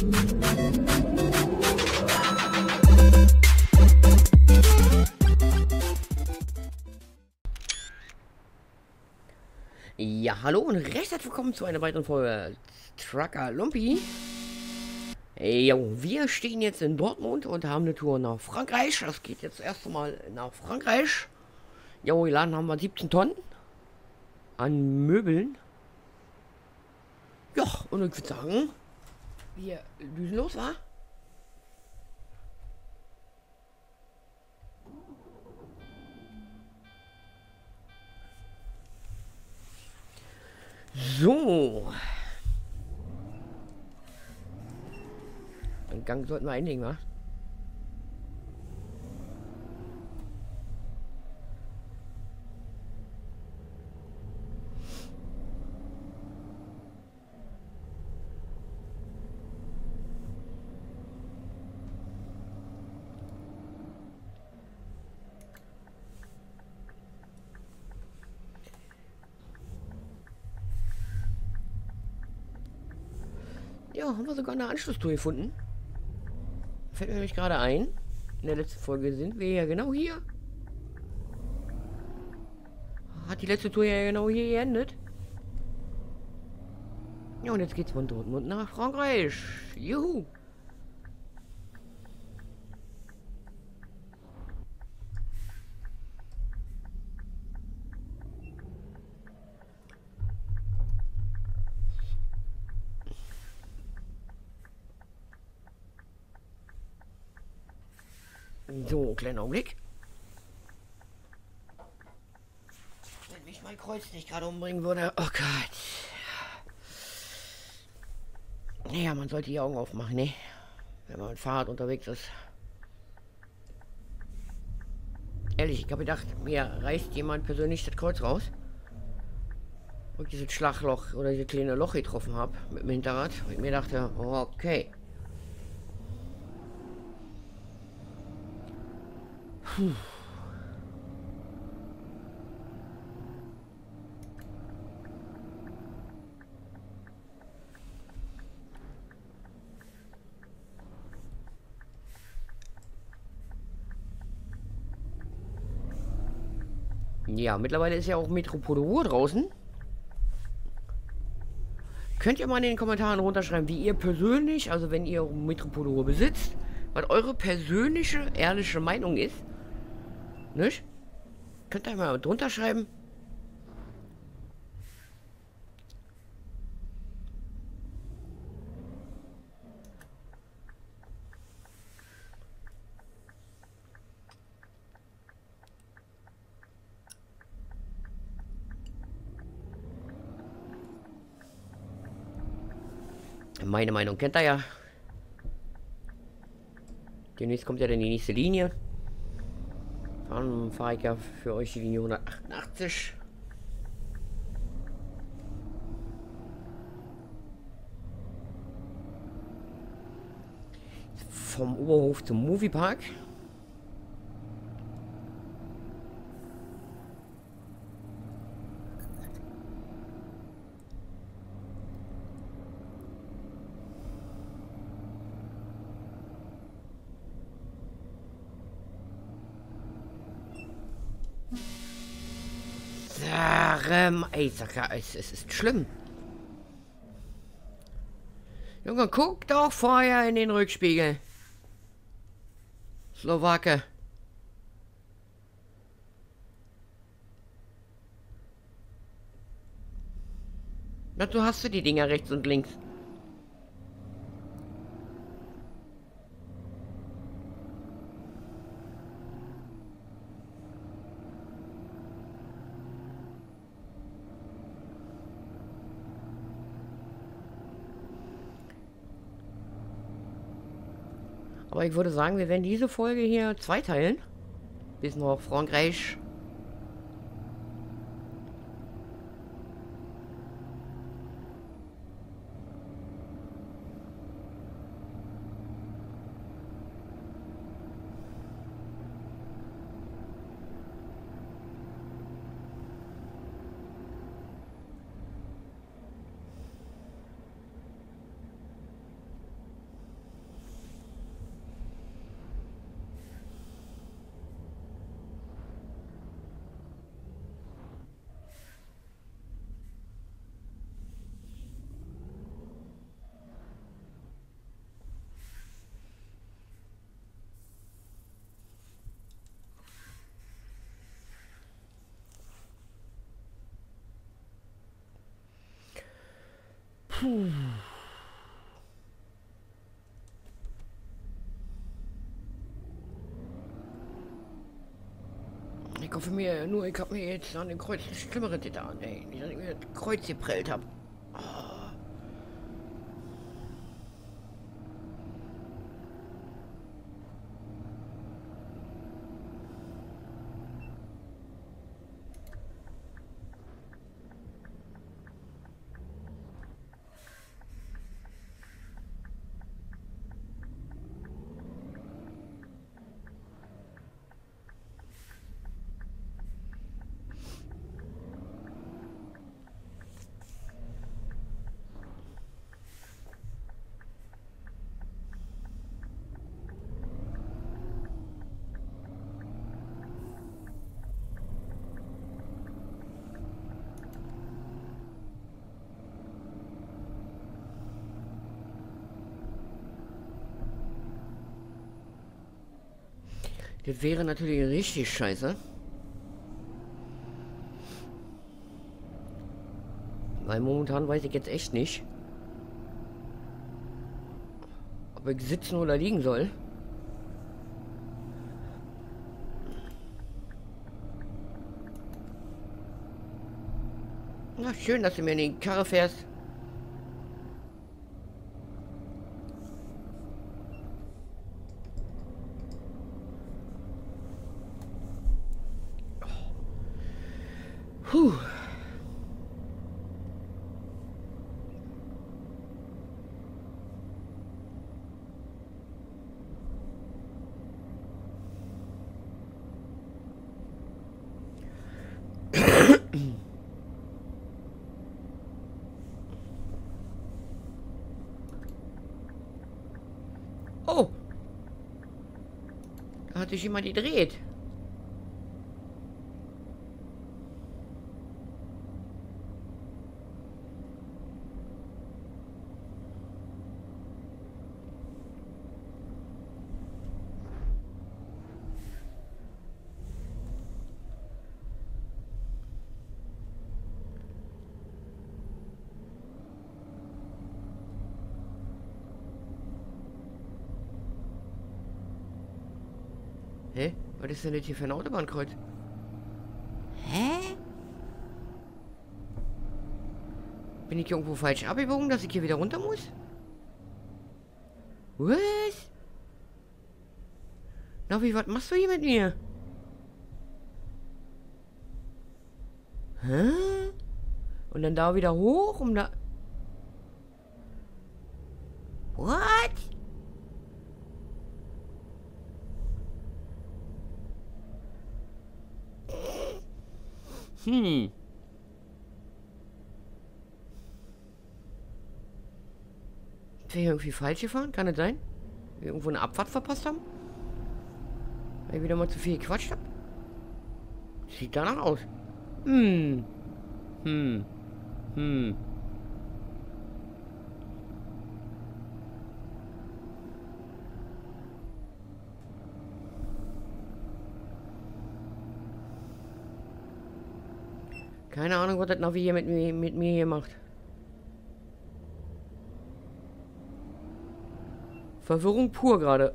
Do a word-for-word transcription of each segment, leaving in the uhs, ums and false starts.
Ja, hallo und recht herzlich willkommen zu einer weiteren Folge Trucker Lumpi. Jo, wir stehen jetzt in Dortmund und haben eine Tour nach Frankreich. Das geht jetzt erst einmal nach Frankreich. Jo, geladen haben wir siebzehn Tonnen an Möbeln. Ja, und ich würde sagen, wir düsen los, wa? So. Den Gang sollten wir einlegen, wa? Ja, haben wir sogar eine Anschlusstour gefunden. Fällt mir nämlich gerade ein. In der letzten Folge sind wir ja genau hier. Hat die letzte Tour ja genau hier geendet. Ja, und jetzt geht's von Dortmund nach Frankreich. Juhu. So, kleiner Augenblick. Wenn mich mein Kreuz nicht gerade umbringen würde. Oh Gott. Naja, man sollte die Augen aufmachen, ne? Wenn man mit Fahrrad unterwegs ist. Ehrlich, ich habe gedacht, mir reißt jemand persönlich das Kreuz raus. Und ich dieses Schlagloch oder dieses kleine Loch getroffen habe mit dem Hinterrad. Und ich mir dachte, okay. Puh. Ja, mittlerweile ist ja auch Metropole Ruhr draußen. Könnt ihr mal in den Kommentaren runterschreiben, wie ihr persönlich, also wenn ihr Metropole Ruhr besitzt, was eure persönliche, ehrliche Meinung ist. Nicht? Könnt ihr mal drunter schreiben. Meine Meinung kennt ihr ja. Demnächst kommt ja dann die nächste Linie. Dann fahre ich ja für euch die Linie hundertachtundachtzig. Vom Oberhof zum Moviepark. Ähm, ey, sag ja, es, es ist schlimm. Junge, guck doch vorher in den Rückspiegel. Slowake. Na, du hast du die Dinger rechts und links. Aber ich würde sagen, wir werden diese Folge hier zweiteilen. Bis nach Frankreich. Puh. Ich hoffe mir nur, ich habe mir jetzt an den Kreuz das Schlimmere getan, ey. Nicht, dass ich mir das Kreuz geprellt habe. Das wäre natürlich richtig scheiße. Weil momentan weiß ich jetzt echt nicht, ob ich sitzen oder liegen soll. Na, schön, dass du mir in die Karre fährst. Puh. Oh. Da hat sich jemand gedreht. Hä? Was ist denn das hier für ein Autobahnkreuz? Hä? Bin ich hier irgendwo falsch abgebogen, dass ich hier wieder runter muss? Was? Navi, was machst du hier mit mir? Hä? Und dann da wieder hoch, um da... What? Hm. Ist wir hier irgendwie falsch gefahren? Kann das sein? Wir irgendwo eine Abfahrt verpasst haben? Weil ich wieder mal zu viel gequatscht habe? Sieht danach aus. Hm. Hm. Hm. Keine Ahnung, was das Navi hier mit mir, mit mir hier macht. Verwirrung pur gerade.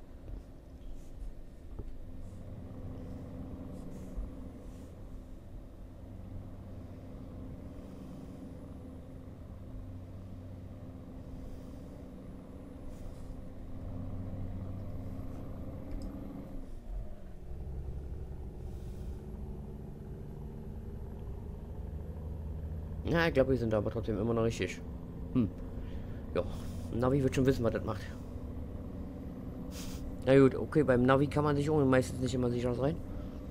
Ja, ich glaube, wir sind aber trotzdem immer noch richtig. Hm. Ja, Navi wird schon wissen, was das macht. Na gut, okay, beim Navi kann man sich ohne meistens nicht immer sicher sein.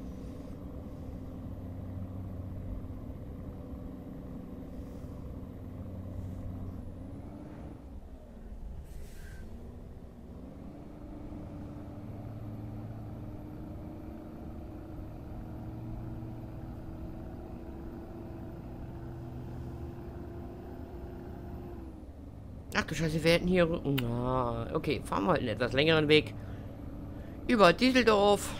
Ach du Scheiße, wir hätten hier... Ah, okay, fahren wir halt einen etwas längeren Weg. Über Düsseldorf.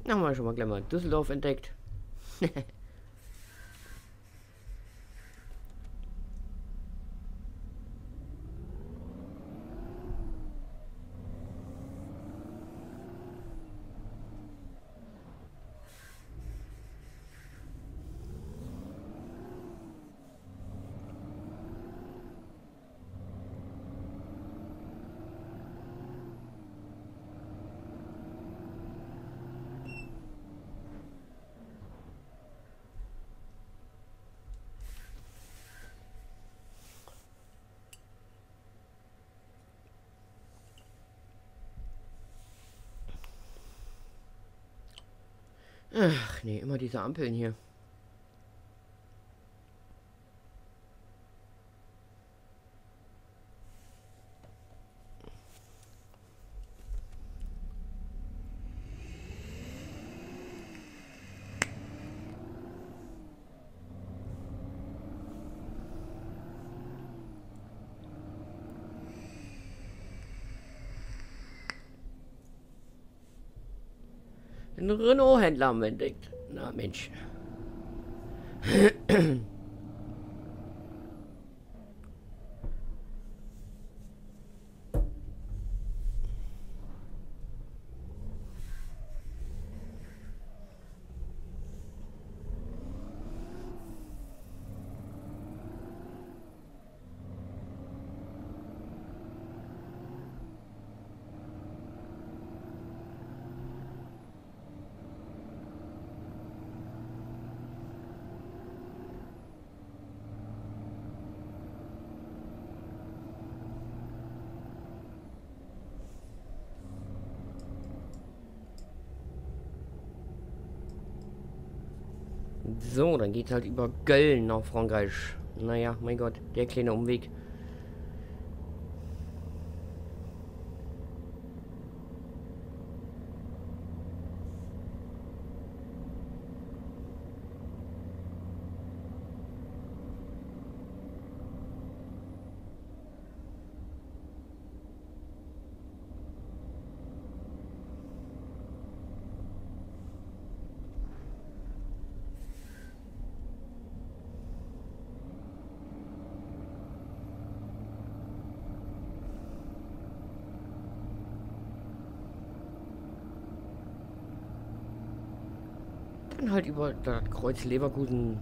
Haben wir schon mal gleich mal Düsseldorf entdeckt. Ach nee, immer diese Ampeln hier. Den Renault-Händler haben wir entdeckt. Na Mensch. So, dann geht's halt über Köln nach Frankreich. Naja, mein Gott, der kleine Umweg. Dann halt über das Kreuz Leverkusen.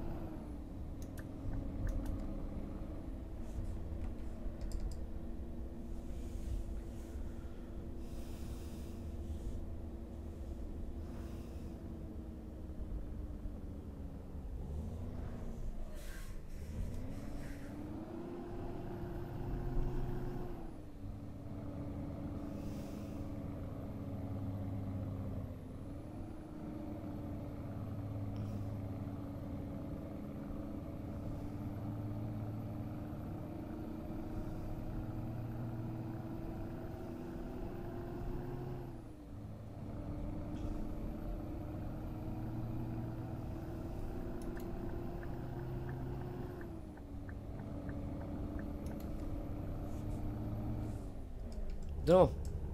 So.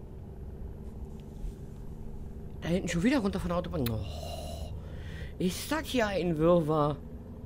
Da hinten schon wieder runter von der Autobahn. Oh, ist das hier ein Wirrwarr?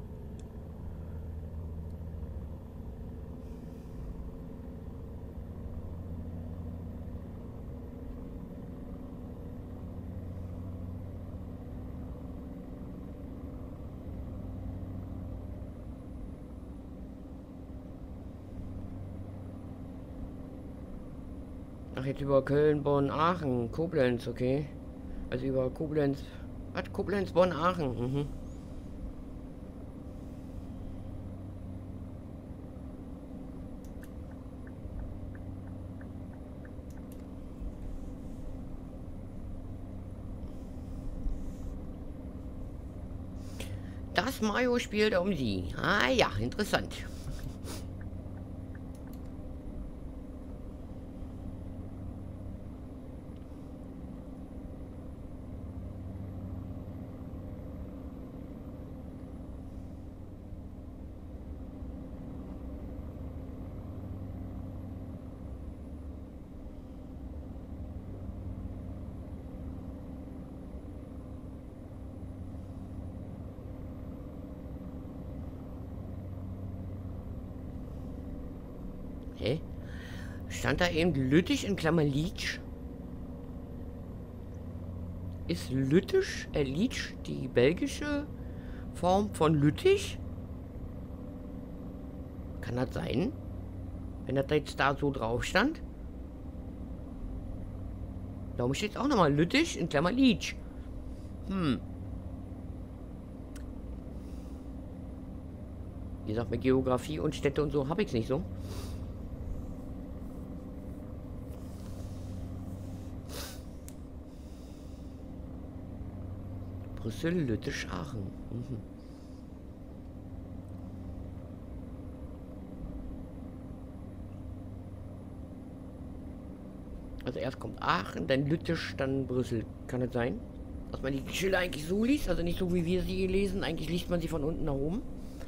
Ach, jetzt über Köln, Bonn, Aachen, Koblenz, okay. Also über Koblenz. Was? Koblenz, Bonn, Aachen. Mhm. Das Mario spielt um sie. Ah ja, interessant. Hä? Stand da eben Lüttich in Klammer Lietsch? Ist Lüttich, äh, Lietsch die belgische Form von Lüttich? Kann das sein? Wenn das jetzt da so drauf stand? Darum steht es auch nochmal Lüttich in Klammer Lietsch. Hm. Wie gesagt, mit Geografie und Städte und so habe ich es nicht so. Brüssel, Lüttich, Aachen. Mhm. Also erst kommt Aachen, dann Lüttich, dann Brüssel. Kann das sein? Dass man die Schilder eigentlich so liest, also nicht so wie wir sie lesen. Eigentlich liest man sie von unten nach oben.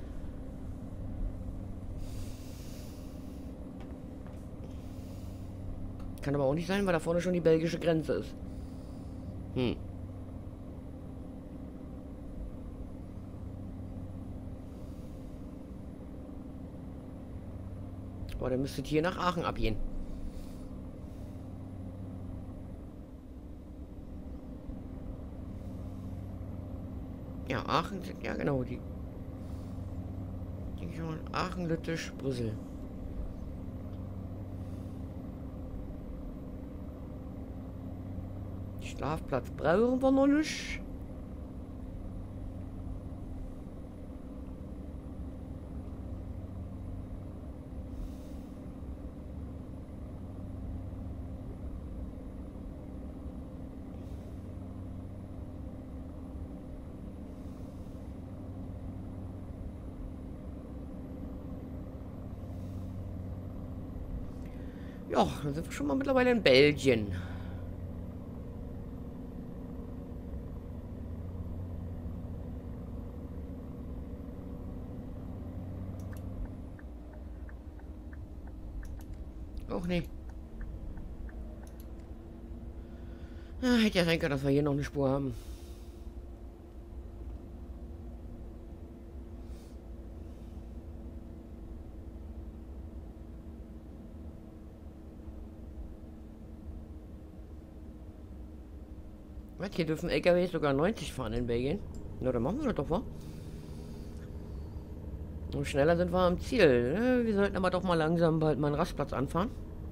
Kann aber auch nicht sein, weil da vorne schon die belgische Grenze ist. Hm. Aber dann müsstet hier nach Aachen abgehen. Ja, Aachen, ja genau, die. die schon Aachen, Lüttich, Brüssel. Schlafplatz brauchen wir noch nicht. Ja, dann sind wir schon mal mittlerweile in Belgien. Auch nicht. Ah, hätte ja sein können, dass wir hier noch eine Spur haben. Was, hier dürfen L K Ws sogar neunzig fahren in Belgien. Na, dann machen wir das doch mal. Und schneller sind wir am Ziel. Ne? Wir sollten aber doch mal langsam bald mal einen Rastplatz anfahren.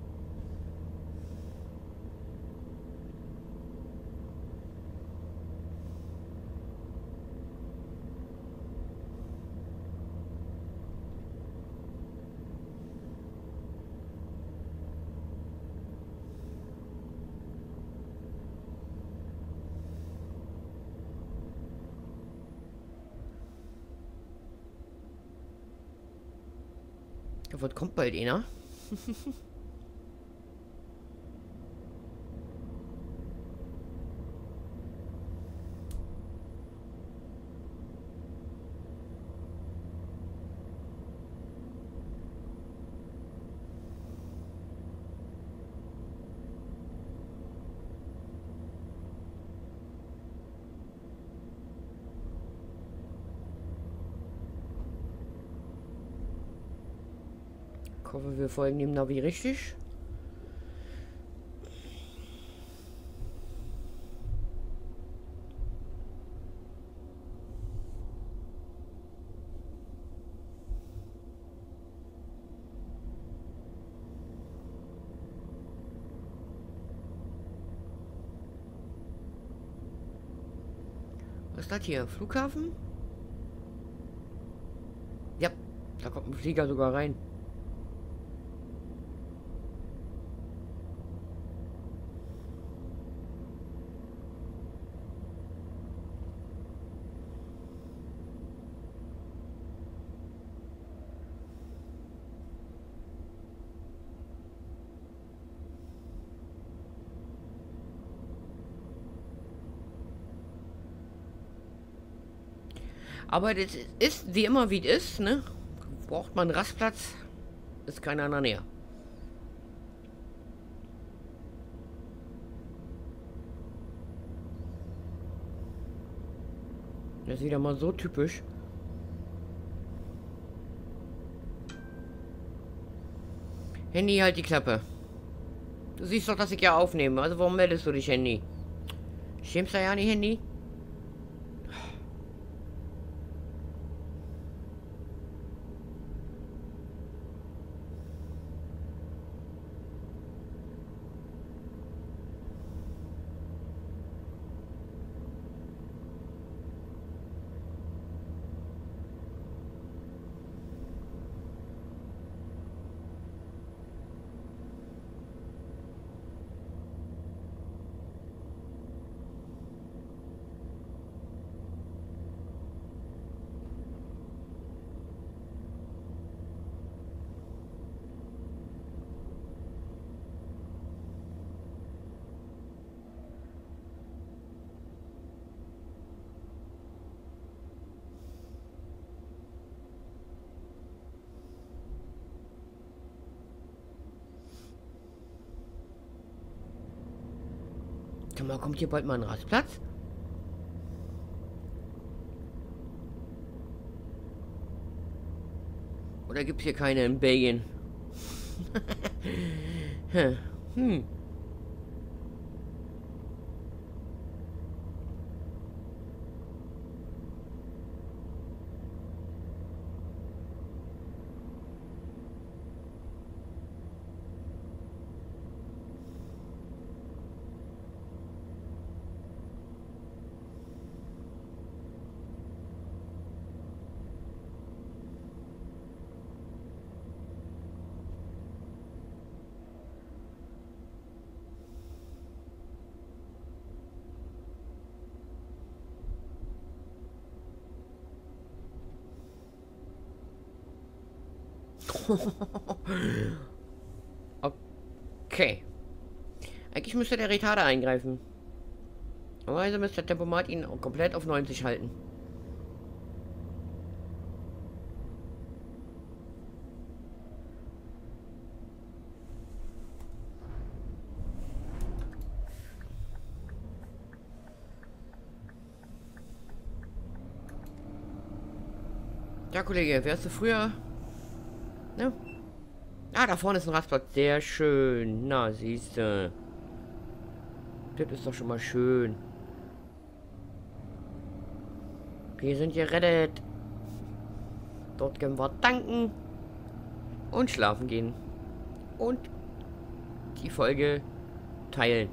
Ja, was kommt bald einer? Ich hoffe, wir folgen dem Navi richtig. Was ist das hier? Flughafen? Ja, da kommt ein Flieger sogar rein. Aber das ist wie immer wie es ist, ne? Braucht man einen Rastplatz, ist keiner in der Nähe. Das ist wieder mal so typisch. Handy, halt die Klappe. Du siehst doch, dass ich ja aufnehme. Also warum meldest du dich, Handy? Schämst du ja nicht, Handy? Sag mal, kommt hier bald mal ein Rastplatz? Oder gibt es hier keine in Belgien? hm. Okay. Eigentlich müsste der Retarder eingreifen. Aber also müsste der Tempomat ihn komplett auf neunzig halten. Ja, Kollege, wärst du früher... Ne? Ah, da vorne ist ein Rastplatz. Sehr schön. Na, siehst du. Das ist doch schon mal schön. Wir sind gerettet. Dort können wir tanken. Und schlafen gehen. Und die Folge teilen.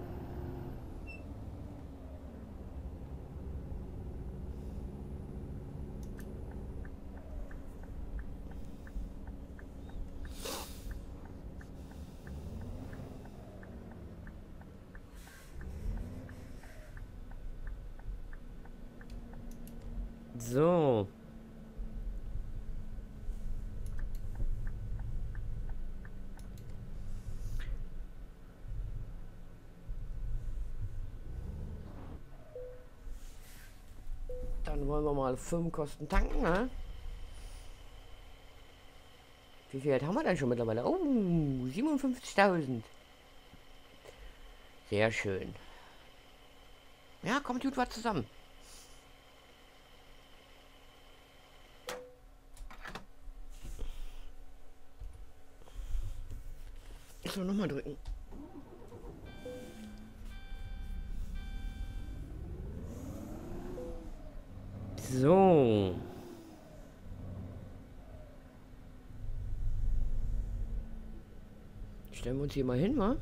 So. Dann wollen wir mal Firmenkosten tanken, ne? Wie viel haben wir denn schon mittlerweile? Oh, siebenundfünfzigtausend. Sehr schön. Ja, kommt gut was zusammen. Ich soll nochmal drücken. So. Stellen wir uns hier mal hin, wa?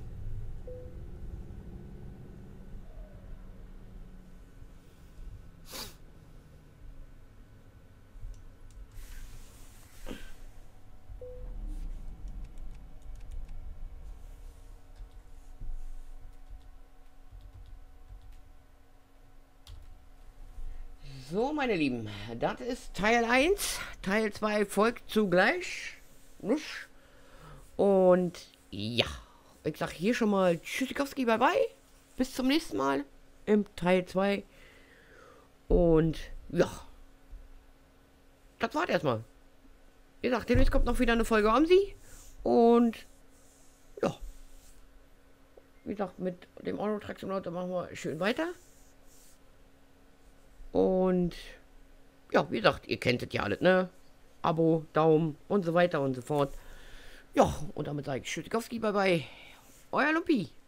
So, meine Lieben, das ist Teil eins. Teil zwei folgt zugleich. Und ja, ich sag hier schon mal Tschüssikowski, bye bye. Bis zum nächsten Mal im Teil zwei. Und ja, das war's erstmal. Wie gesagt, demnächst kommt noch wieder eine Folge um sie. Und ja, wie gesagt, mit dem Euro Truck Simulator machen wir schön weiter. Und ja, wie gesagt, ihr kennt es ja alles, ne? Abo, Daumen und so weiter und so fort. Ja, und damit sage ich Tschüssikowski, bye bye. Euer Lumpi.